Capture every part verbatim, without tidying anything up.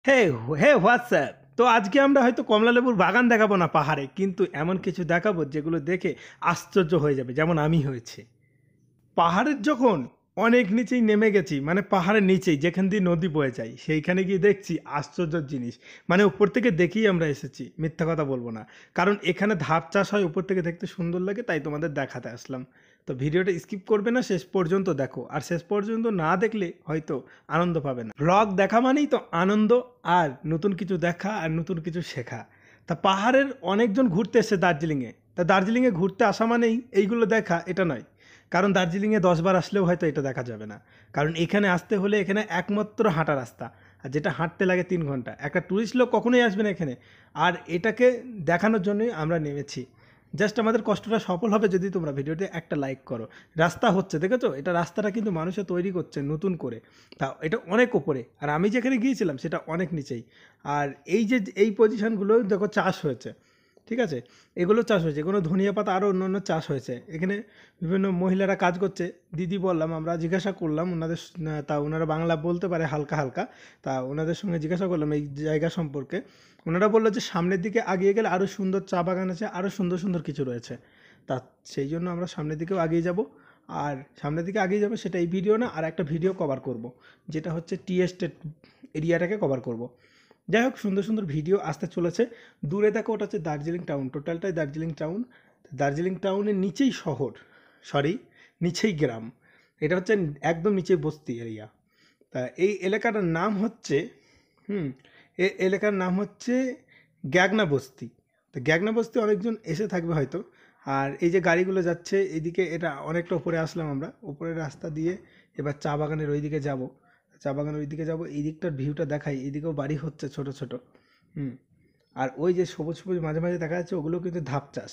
হে হে WhatsApp. তো আজকে আমরা হয়তো কমলা লেবুর বাগান দেখাবো না পাহাড়ে, কিন্তু এমন কিছু দেখাবো যেগুলো দেখে আশ্চর্য হয়ে যাবে, যেমন আমি হয়েছে। পাহাড়ের যখন অনেক নিচেই নেমে গেছি, মানে পাহাড়ের নিচেই যেখান দিয়ে নদী বয়ে যায়, সেইখানে গিয়ে দেখছি আশ্চর্যের জিনিস। মানে উপর থেকে দেখেই আমরা এসেছি, মিথ্যা কথা বলবো না। কারণ এখানে ধাপ চাষ হয়, উপর থেকে দেখতে সুন্দর লাগে, তাই তোমাদের দেখাতে আসলাম। তো ভিডিওটা স্কিপ করবে না, শেষ পর্যন্ত দেখো। আর শেষ পর্যন্ত না দেখলে হয়তো আনন্দ পাবে না। ব্লগ দেখা মানেই তো আনন্দ, আর নতুন কিছু দেখা আর নতুন কিছু শেখা। তা পাহাড়ের অনেকজন ঘুরতে এসছে দার্জিলিংয়ে, তা দার্জিলিংয়ে ঘুরতে আসা মানেই এইগুলো দেখা, এটা নয়। কারণ দার্জিলিংয়ে দশবার আসলেও হয়তো এটা দেখা যাবে না। কারণ এখানে আসতে হলে এখানে একমাত্র হাঁটা রাস্তা, আর যেটা হাঁটতে লাগে তিন ঘন্টা। একটা ট্যুরিস্ট লোক কখনোই আসবে না এখানে। আর এটাকে দেখানোর জন্যই আমরা নেমেছি। জাস্ট আমাদের কষ্টটা সফল হবে যদি তোমরা ভিডিওতে একটা লাইক করো। রাস্তা হচ্ছে, দেখেছো? এটা রাস্তাটা কিন্তু মানুষে তৈরি করছে নতুন করে। তা এটা অনেক ওপরে, আর আমি যেখানে গিয়েছিলাম সেটা অনেক নিচেই। আর এই যে এই পজিশনগুলো দেখো চাষ হয়েছে, ঠিক আছে? এগুলো চাষ হয়েছে, কোনো ধনিয়া পাতা আরও অন্য অন্য চাষ হয়েছে এখানে। বিভিন্ন মহিলারা কাজ করছে। দিদি বললাম, আমরা জিজ্ঞাসা করলাম ওনাদের, তা ওনারা বাংলা বলতে পারে হালকা হালকা। তা ওনাদের সঙ্গে জিজ্ঞাসা করলাম এই জায়গা সম্পর্কে। ওনারা বললো যে সামনের দিকে আগিয়ে গেলে আরও সুন্দর চা বাগান আছে, আরও সুন্দর সুন্দর কিছু রয়েছে। তা সেই জন্য আমরা সামনের দিকেও আগিয়ে যাব। আর সামনের দিকে আগিয়ে যাবো সেটা এই ভিডিও না, আর একটা ভিডিও কভার করব, যেটা হচ্ছে টি এস্টেট এরিয়াটাকে কভার করব। যাই হোক, সুন্দর সুন্দর ভিডিও আসতে চলেছে। দূরে দেখো, ওটা হচ্ছে দার্জিলিং টাউন, টোটালটাই দার্জিলিং টাউন। দার্জিলিং টাউনের নিচেই শহর, সরি নিচেই গ্রাম। এটা হচ্ছে একদম নিচে বস্তি এরিয়া। তা এই এলাকাটার নাম হচ্ছে, হুম এই এলাকার নাম হচ্ছে গ্যাগনা বস্তি। তো গ্যাগনা বস্তি অনেকজন এসে থাকবে হয়তো। আর এই যে গাড়িগুলো যাচ্ছে এইদিকে, এটা অনেকটা উপরে আসলাম আমরা, উপরের রাস্তা দিয়ে এবার চা বাগানের ওই দিকে যাবো। চা বাগানের ওই দিকে যাবো, এই দিকটার ভিউটা দেখাই। এইদিকেও বাড়ি হচ্ছে ছোট ছোট। হুম আর ওই যে সবুজ সবুজ মাঝে মাঝে দেখা যাচ্ছে, ওগুলো কিন্তু ধাপ চাষ।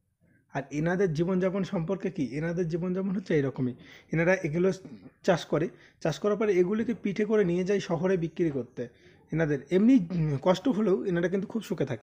আর এনাদের জীবনযাপন সম্পর্কে কি, এনাদের জীবনযাপন হচ্ছে এরকমই। এনারা এগুলো চাষ করে, চাষ করার পরে এগুলিকে পিঠে করে নিয়ে যায় শহরে বিক্রি করতে। এনাদের এমনি উম, কষ্ট হলেও এনারা কিন্তু খুব সুখে থাকে।